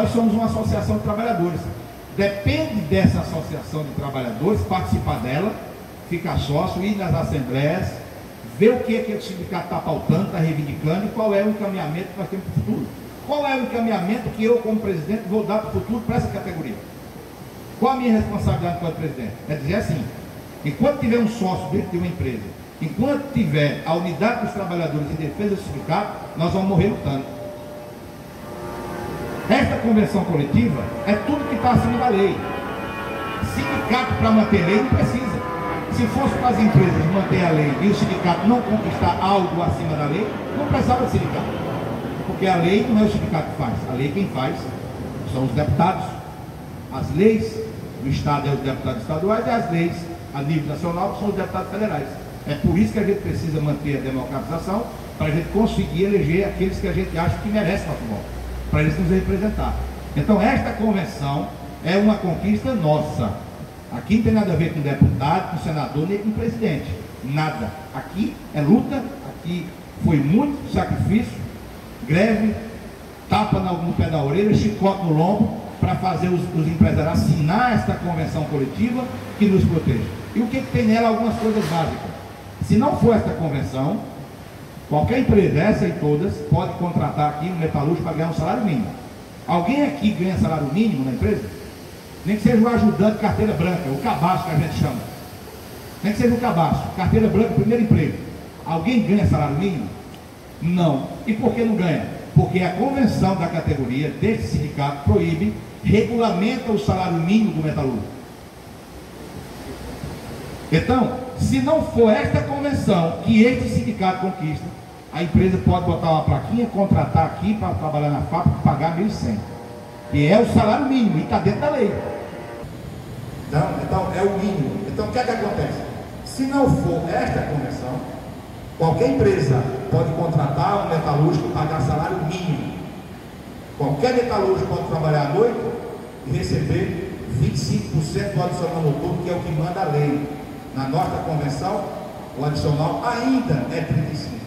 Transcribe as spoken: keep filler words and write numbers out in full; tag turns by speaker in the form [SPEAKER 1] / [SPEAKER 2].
[SPEAKER 1] nós somos uma associação de trabalhadores. Depende dessa associação de trabalhadores participar dela, ficar sócio, ir nas assembleias, ver o que é que o sindicato está pautando, está reivindicando e qual é o encaminhamento que nós temos para o futuro. Qual é o encaminhamento que eu, como presidente, vou dar para o futuro para essa categoria? Qual a minha responsabilidade como presidente? É dizer assim, enquanto tiver um sócio dentro de uma empresa, enquanto tiver a unidade dos trabalhadores em defesa do sindicato, nós vamos morrer lutando. Esta convenção coletiva é tudo que está acima da lei. Sindicato para manter lei não precisa. Se fosse para as empresas manter a lei e o sindicato não conquistar algo acima da lei, não precisava de sindicato. Porque a lei não é o sindicato que faz. A lei quem faz são os deputados. As leis do Estado é os deputados estaduais e as leis a nível nacional são os deputados federais. É por isso que a gente precisa manter a democratização, para a gente conseguir eleger aqueles que a gente acha que merecem nosso voto, para eles nos representar. Então esta convenção é uma conquista nossa. Aqui não tem nada a ver com deputado, com senador, nem com presidente. Nada. Aqui é luta, aqui foi muito sacrifício, greve, tapa no pé da orelha, chicote no lombo, para fazer os, os empresários assinar esta convenção coletiva que nos protege. E o que, que tem nela? Algumas coisas básicas. Se não for esta convenção, qualquer empresa, essa e todas, pode contratar aqui um metalúrgico para ganhar um salário mínimo. Alguém aqui ganha salário mínimo na empresa? Nem que seja um ajudante de carteira branca, o cabaço que a gente chama. Nem que seja um cabaço, carteira branca, primeiro emprego. Alguém ganha salário mínimo? Não. E por que não ganha? Porque a convenção da categoria desse sindicato proíbe, regulamenta o salário mínimo do metalúrgico. Então, se não for esta convenção que este sindicato conquista, a empresa pode botar uma plaquinha, contratar aqui para trabalhar na fábrica e pagar mil e cem. Que é o salário mínimo e está dentro da lei. Não, então é o mínimo. Então o que é que acontece? Se não for esta convenção, qualquer empresa pode contratar um metalúrgico e pagar salário mínimo. Qualquer metalúrgico pode trabalhar à noite e receber vinte e cinco por cento do adicional noturno, que é o que manda a lei. Na nossa convenção, o adicional ainda é trinta e cinco por cento.